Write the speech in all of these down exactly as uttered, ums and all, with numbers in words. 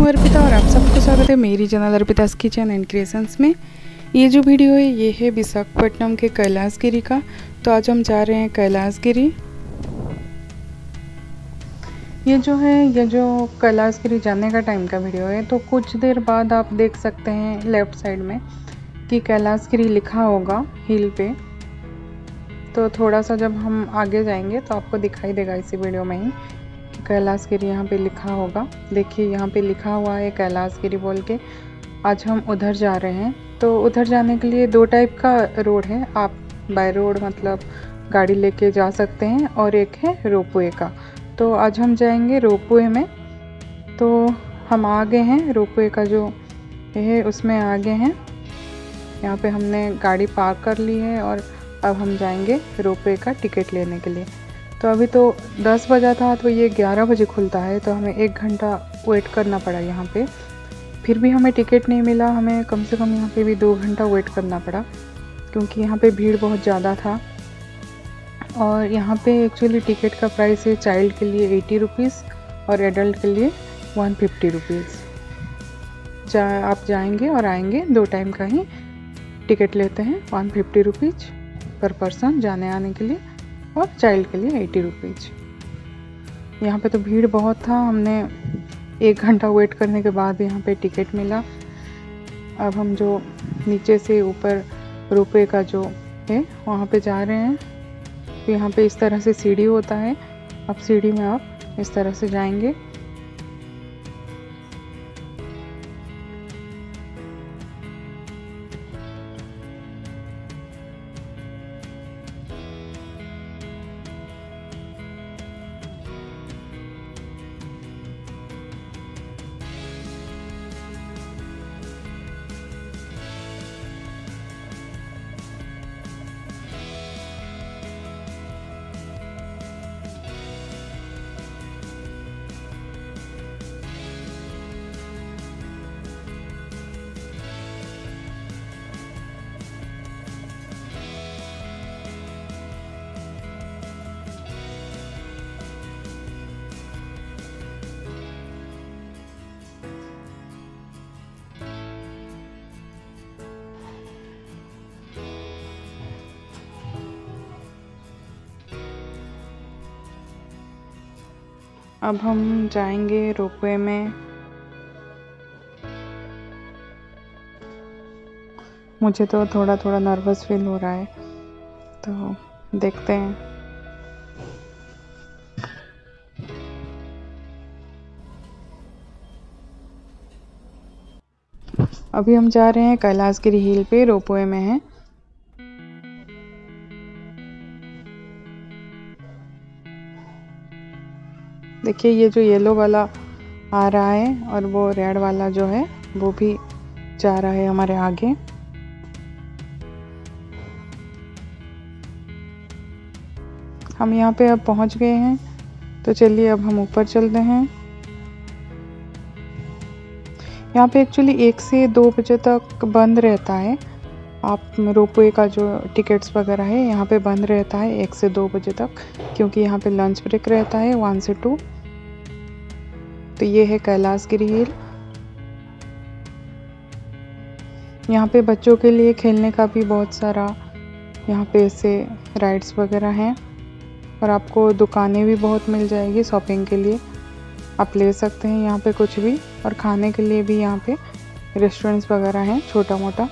हूँ अर्पिता और आप सबको स्वागत है मेरी channel Arpita's kitchen and creations में। ये जो वीडियो है ये है विशाखापट्टनम के कैलाशगिरी का। तो आज हम जा रहे हैं कैलाशगिरी। ये जो है ये जो कैलाशगिरी जाने का टाइम का वीडियो है। तो कुछ देर बाद आप देख सकते हैं लेफ़्ट साइड में कि कैलाशगिरी लिखा होगा हिल पे। तो थोड़ा सा जब हम आगे जाएंगे तो आपको दिखाई देगा इसी वीडियो में ही कैलाशगिरी यहाँ पे लिखा होगा। देखिए यहाँ पे लिखा हुआ है कैलाशगिरी बोल के। आज हम उधर जा रहे हैं। तो उधर जाने के लिए दो टाइप का रोड है। आप बाय रोड मतलब गाड़ी लेके जा सकते हैं और एक है रोपवे का। तो आज हम जाएंगे रोपवे में। तो हम आ गए हैं रोपवे का जो है उसमें आ गए हैं। यहाँ पे हमने गाड़ी पार्क कर ली है और अब हम जाएंगे रोपवे का टिकट लेने के लिए। तो अभी तो दस बजा था तो ये ग्यारह बजे खुलता है। तो हमें एक घंटा वेट करना पड़ा यहाँ पे। फिर भी हमें टिकट नहीं मिला। हमें कम से कम यहाँ पे भी दो घंटा वेट करना पड़ा क्योंकि यहाँ पे भीड़ बहुत ज़्यादा था। और यहाँ पे एक्चुअली टिकट का प्राइस है चाइल्ड के लिए एटी रुपीज़ और एडल्ट के लिए वन फिफ्टी रुपीज़। जा आप जाएंगे और आएंगे दो टाइम का ही टिकट लेते हैं। One fifty rupees per person जाने आने के लिए और चाइल्ड के लिए एटी रुपीज़। यहाँ पे तो भीड़ बहुत था। हमने एक घंटा वेट करने के बाद यहाँ पे टिकट मिला। अब हम जो नीचे से ऊपर रोपवे का जो है वहाँ पे जा रहे हैं। तो यहाँ पे इस तरह से सीढ़ी होता है। अब सीढ़ी में आप इस तरह से जाएंगे। अब हम जाएंगे रोपवे में। मुझे तो थोड़ा थोड़ा नर्वस फील हो रहा है। तो देखते हैं। अभी हम जा रहे हैं कैलाशगिरी हिल पे, रोपवे में है। देखिए ये जो येलो वाला आ रहा है और वो रेड वाला जो है वो भी जा रहा है हमारे आगे। हम यहाँ पे अब पहुँच गए हैं। तो चलिए अब हम ऊपर चलते हैं। यहाँ पे एक्चुअली एक से दो बजे तक बंद रहता है। आप रोपवे का जो टिकट्स वगैरह है यहाँ पे बंद रहता है एक से दो बजे तक क्योंकि यहाँ पे लंच ब्रेक रहता है वन से टू। तो ये है कैलाशगिरी हिल। यहाँ पे बच्चों के लिए खेलने का भी बहुत सारा यहाँ पे ऐसे राइड्स वगैरह हैं और आपको दुकानें भी बहुत मिल जाएगी शॉपिंग के लिए। आप ले सकते हैं यहाँ पे कुछ भी। और खाने के लिए भी यहाँ पे रेस्टोरेंट्स वगैरह हैं छोटा मोटा।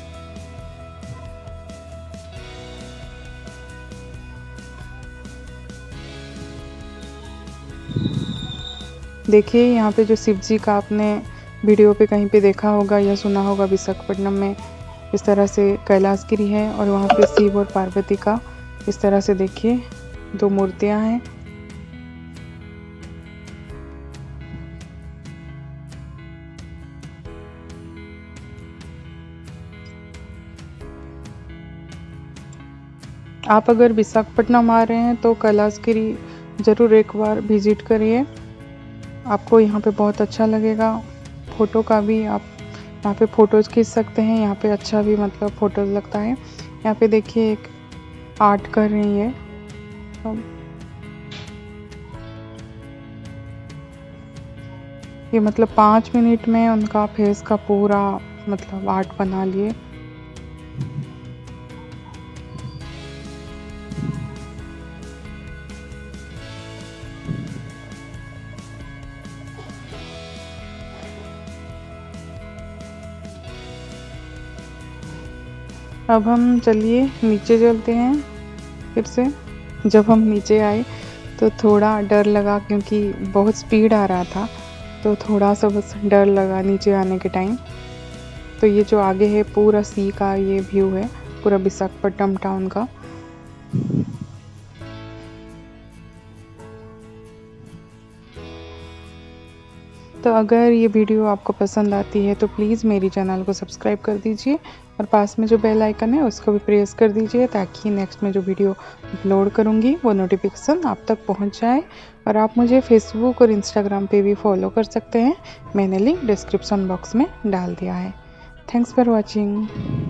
देखिए यहाँ पे जो शिव जी का आपने वीडियो पे कहीं पे देखा होगा या सुना होगा विशाखापट्टनम में इस तरह से कैलाशगिरी है और वहाँ पे शिव और पार्वती का इस तरह से देखिए दो मूर्तियाँ हैं। आप अगर विशाखापट्टनम आ रहे हैं तो कैलाशगिरी ज़रूर एक बार विज़िट करिए। आपको यहाँ पे बहुत अच्छा लगेगा। फ़ोटो का भी आप यहाँ पे फ़ोटोज़ खींच सकते हैं। यहाँ पे अच्छा भी मतलब फ़ोटोज़ लगता है। यहाँ पे देखिए एक आर्ट कर रही है। ये मतलब पाँच मिनट में उनका फेस का पूरा मतलब आर्ट बना लिए। अब हम चलिए नीचे चलते हैं फिर से। जब हम नीचे आए तो थोड़ा डर लगा क्योंकि बहुत स्पीड आ रहा था, तो थोड़ा सा बस डर लगा नीचे आने के टाइम। तो ये जो आगे है पूरा सी का ये व्यू है, पूरा विशाखापट्टनम टाउन का। तो अगर ये वीडियो आपको पसंद आती है तो प्लीज़ मेरी चैनल को सब्सक्राइब कर दीजिए और पास में जो बेल आइकन है उसको भी प्रेस कर दीजिए, ताकि नेक्स्ट में जो वीडियो अपलोड करूँगी वो नोटिफिकेशन आप तक पहुँच जाए। और आप मुझे फेसबुक और इंस्टाग्राम पे भी फॉलो कर सकते हैं, मैंने लिंक डिस्क्रिप्शन बॉक्स में डाल दिया है। Thanks for watching.